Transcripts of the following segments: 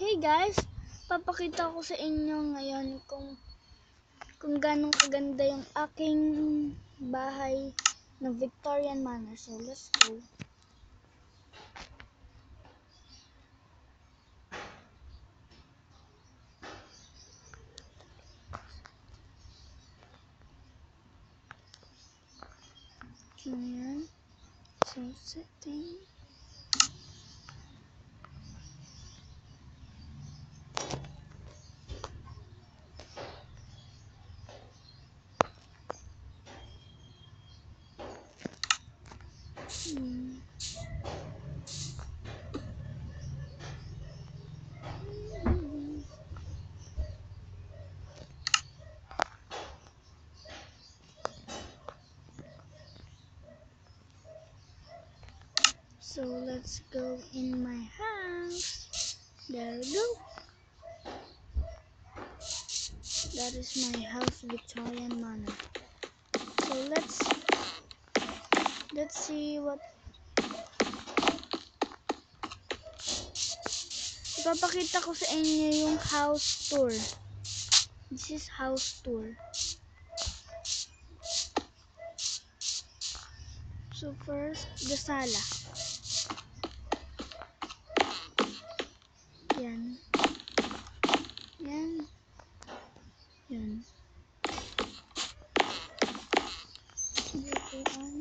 Hey guys, papakita ko sa inyo ngayon kung ganong kaganda yung aking bahay na Victorian manor. So let's go. So yan. So setting. So let's go in my house. There we go. That is my house, Victorian manor. So let's see what ipapakita ko sa inyo yung house tour. This is house tour. So first, the sala. Yan. Yan. Yan. Victorian.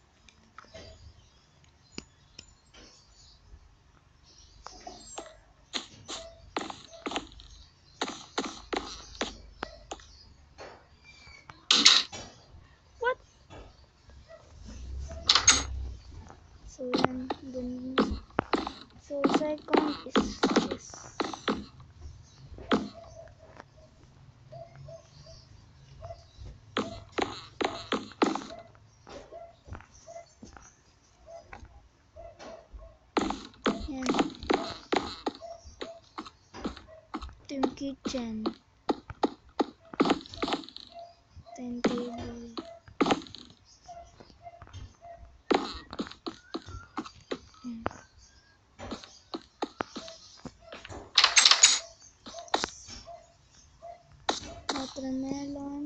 What? So yan. Ganun. So second is this. Yan. Ito yung kitchen. Ito yung table. Yan. Watermelon.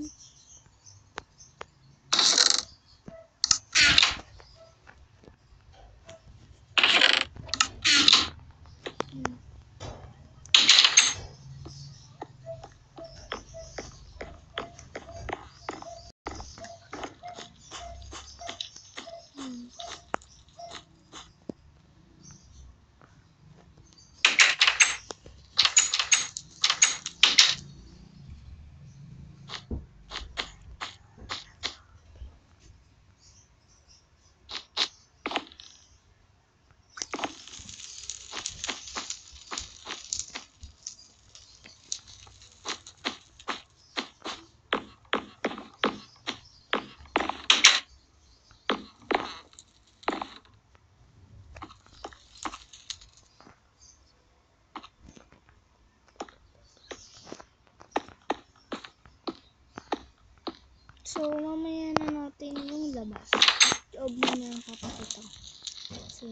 So, mamaya na natin yung labas. Loob mo na yung papakita. So,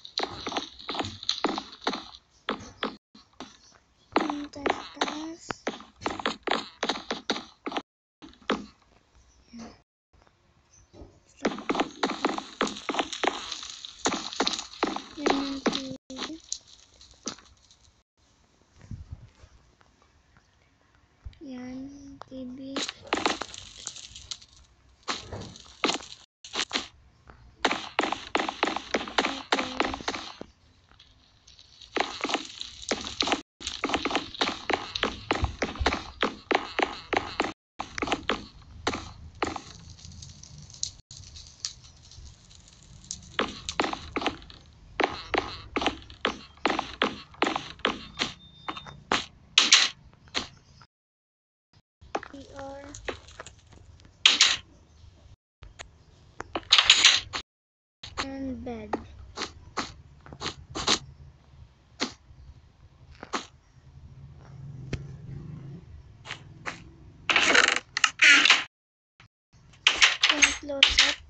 yung taas. Yan yung TV. Yan, TV. PR and bed. Closet.